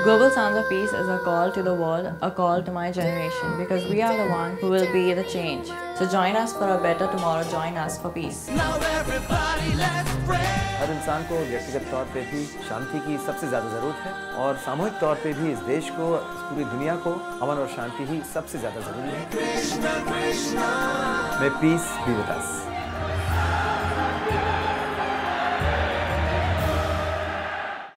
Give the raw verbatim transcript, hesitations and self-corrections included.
Global Sounds of Peace is a call to the world, a call to my generation, because we are the one who will be the change. So join us for a better tomorrow, join us for peace. हर इंसान को व्यक्तिगत तौर पे भी शांति की सबसे ज़्यादा ज़रूरत है और सामूहिक तौर पे भी इस देश को, इस पूरी दुनिया को अमन और शांति ही सबसे ज़्यादा ज़रूरी है। May peace be with us.